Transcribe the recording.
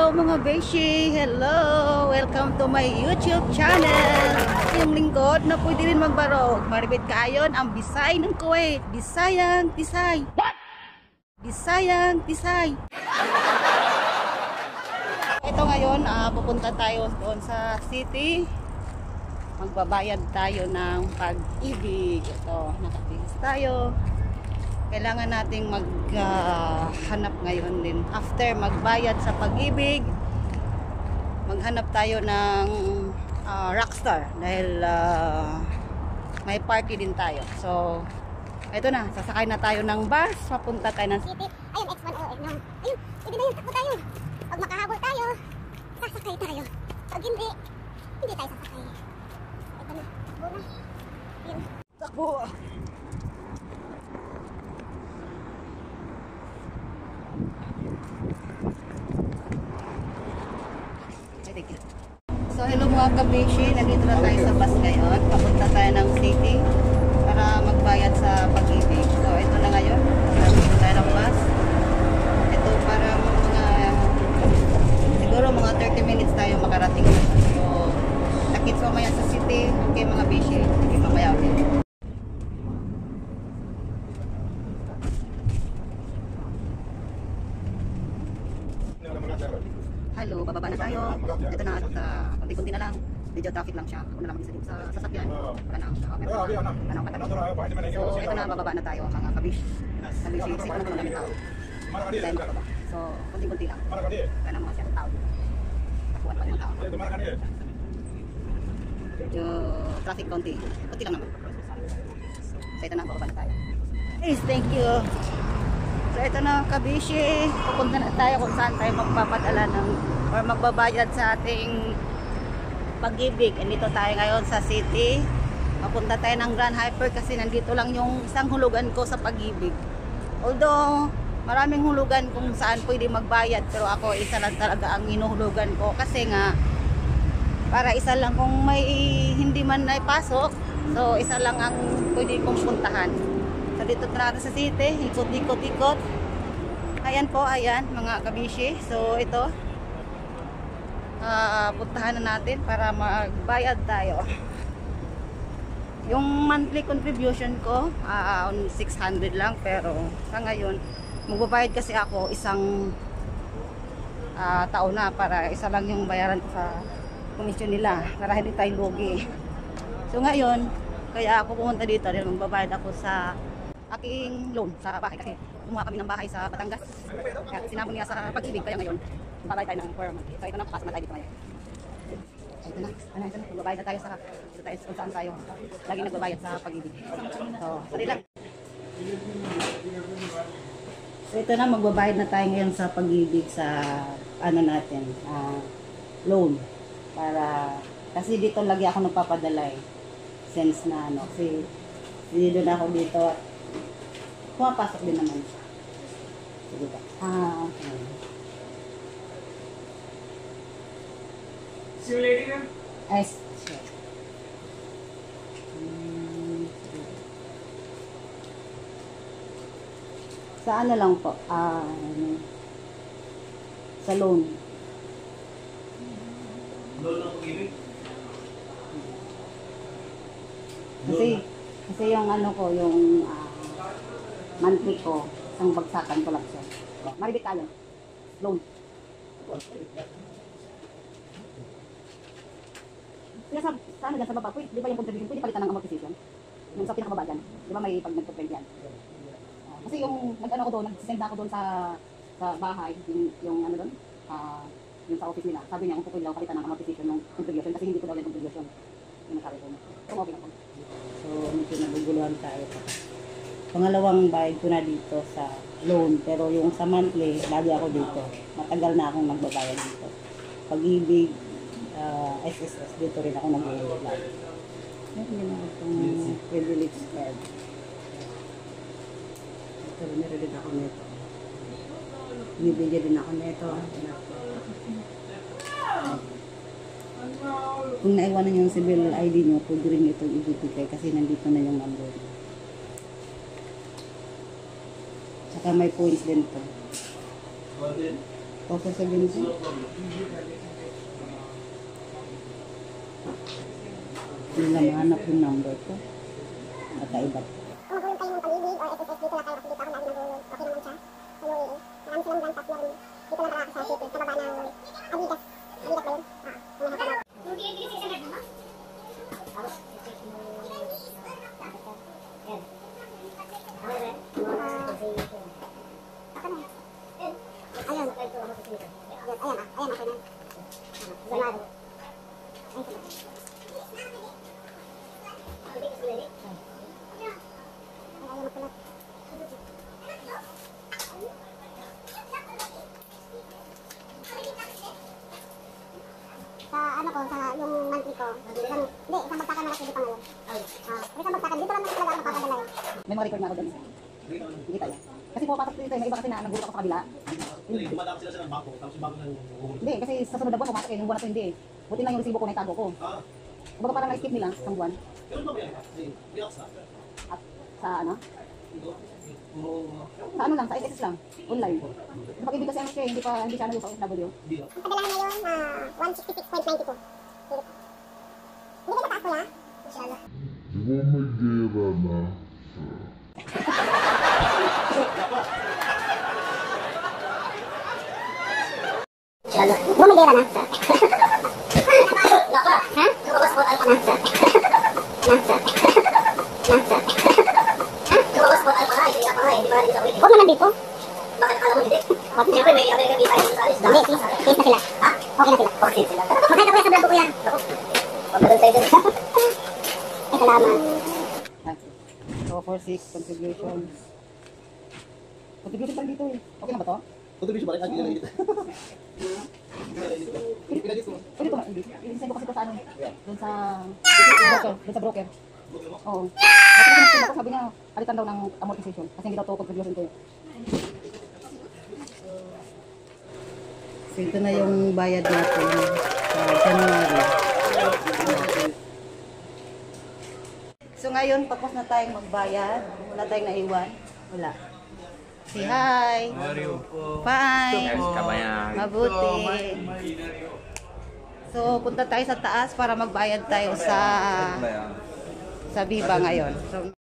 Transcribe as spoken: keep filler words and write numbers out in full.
Hello mga beshi! Hello! Welcome to my YouTube channel! Yung lingkod na pwede rin magbarog. Maribit kaayon ang Bisay ng Kuwait. Bisayang Tisay! What? Bisayang Tisay! Ito ngayon, uh, pupunta tayo doon sa city. Magbabayad tayo ng pag-ibig. Ito, nakabihis tayo. Kailangan nating maghanap uh, ngayon din. After magbayad sa pag-ibig, maghanap tayo ng uh, rockstar. Dahil uh, may party din tayo. So, ito na. Sasakay na tayo ng bus. Papunta tayo ng city. Ayun, X one O X. Ayun, hindi na yun. Takbo tayo. Pag makahabol tayo, sasakay tayo. Pag hindi, hindi tayo sasakay. Ito na. Takbo na. Yun. Takbo! So hello mga kabishi, nandito na tayo sa bus ngayon. Papunta tayo ng city para magbayad sa pag-ibig. So ito na ngayon, nandito tayo ng bus. Ito para mga siguro mga thirty minutes tayo makarating. So nakits mamaya sa city. Okay mga bishi, nakits mamaya ulit. Hello, bababa na tayo. Ito na at uh, kunti-kunti na lang. Medyo traffic lang siya. Ako na lang mag-isa dito sa sasakyan. Wala na. Wala na. So, ito na, bababa na tayo. Mga kabish. Kabish, isip na naman namin tao. Then, bababa. So, kunti-kunti lang. Wala na mga siya tao. Takuan pa yung tao. Medyo traffic konti. Kunti lang naman. So, ito na, bababa na tayo. Please, thank you. So ito na kabishi, pupunta na tayo kung saan tayo magpapadala ng or magbabayad sa ating pag-ibig. Andito tayo ngayon sa city. Papunta tayo ng Grand Hyper kasi nandito lang yung isang hulugan ko sa pag-ibig. Although maraming hulugan kung saan pwede magbayad, pero ako isa lang talaga ang hinuhulugan ko kasi nga para isa lang kung may hindi man na ipasok, so isa lang ang pwede kong puntahan. So dito na natin sa city, ikot-ikot-ikot. Ayan po, ayan mga kabishi. So ito, uh, puntahan na natin para magbayad tayo. Yung monthly contribution ko, uh, on six hundred lang. Pero sa ngayon, magbabayad kasi ako isang uh, taon na para isa lang yung bayaran ko sa komisyon nila. Para hindi tayo lugi. So ngayon, kaya ako pumunta dito dahil magbabayad ako sa aking loan sa bahay kasi kumuha kami ng bahay sa Batangas. Kaya sinabon niya sa pag-ibig kaya ngayon magbabayad tayo ng per month. So ito na, pass na tayo dito ngayon. So ito na, ano, ito na, magbabayad na tayo sa ito tayo kung saan tayo lagi nagbabayad sa pag-ibig. So, sorry lang. So ito na, magbabayad na tayo ngayon sa pag-ibig sa ano natin, uh, loan. Para, kasi dito lagi ako nagpapadala eh. Sense na ano, kasi dito na ako dito at pumapasok din naman siya. Sige ba? Ah, okay. Simulating na? Ay, sure. Hmm, sa ano lang po? Ah, ano, sa loan. Loan ng pag-ibig? Kasi, kasi yung ano ko, yung uh, monthly ko, isang bagsakan ko lang siya. Maribit tayo. Loan. Kaya sa, sa ano dyan sa baba, di ba yung contribution, pwede palitan ng amortization? Yung sa pinakababa dyan. Di ba may pag nag-contribute yan? Uh, kasi yung, nag-ano ko doon, nag-send ako doon sa sa bahay, yung, yung ano doon, uh, yung sa office nila. Sabi niya, kung pwede daw palitan ng amortization ng contribution, kasi hindi ko daw yung contribution. Yung nasabi ko. So, okay ako. So, medyo naguguluhan tayo. Pangalawang bayad ko na dito sa loan. Pero yung sa monthly, lagi ako dito. Matagal na akong nagbabayad dito. Pag-ibig, uh, S S S, dito rin ako nag-uulog lagi. Meron din ako itong privilege card. Ito, meron din ako nito. Binibigyan din ako nito. Kung naiwanan yung civil I D nyo, pwede rin itong ibibigay kasi nandito na yung number. Saka may points din to. Okay, sabihin ko. Hindi lang hanap yung number ko. At iba. Kung magulong kayo ng pag-ibig or S S S, dito na kayo kasi dito ako lagi nagulong. Okay naman siya. Sa U A E. Marami silang brand top na rin. Dito lang pala ako sa city. Sa baba ng Adidas. Adidas ba yun? Ah, yung mga kapag. Yung binibigay sa isang mo? Ayun. Ayun, ayan ah. Ayan, okay na. Zamado. Ayun. Sa ano ko, sa yung monthly ko, isang, hindi, isang bagsakan na lang dito ngayon. Ah, isang bagsakan, dito lang naman talaga ako napapadala eh. May mga record na ako doon. Hindi tayo. Kasi pumapasok dito, eh, may iba kasi na nagulat ako sa kabila. Hindi, dumadaan sila sa ng bangko, tapos yung bangko na yung Hindi, kasi sa sunod na buwan pumasok eh, nung buwan na to hindi eh. Buti lang yung resibo ko na itago ko. Ah, Kumbaga parang na-skip nila ng buwan. ganun ba ba yan? Hindi, relax na. At sa ano? Ito, puro, Sa ano lang, sa S S S lang. Online. Kapag ibig kasi ano siya, eh, hindi pa, hindi siya ano yung sa O F W. hindi na. Ang padalahan ngayon na one sixty-six point nine two. Hindi ba nataas ko na? Inshallah. Gumagera na. Inshallah. Bumigera na. Ha? Nasa. Nasa. Nasa. Huwag naman dito. Bakit akala mo hindi? Huwag na. Siyempre may American visa yung sa alis. Hindi, sis. Sis na sila. Ha? Okay na sila. Okay sila. Makita ko yan sa vlog ko yan. Pagdating tayo dyan. Ay, salamat. So, four six contribution. Contribution lang dito eh. Okay na ba to? Contribution ba rin? Ah, hindi na rin. Pinagit ko. Pwede ko ma-edit. I-send ko kasi ito sa ano. Doon sa broker. Doon sa broker. Oo. Kasi kasi nag-send ako, sabi niya, alitan daw ng amortization. Kasi hindi daw to contribution ko eh. So, ito na yung bayad natin sa January. So, ngayon, tapos na tayong magbayad. Wala tayong naiwan. Wala. Say hi. Fine. Mabuti. So, punta tayo sa taas para magbayad tayo sa sa Viva ngayon. So,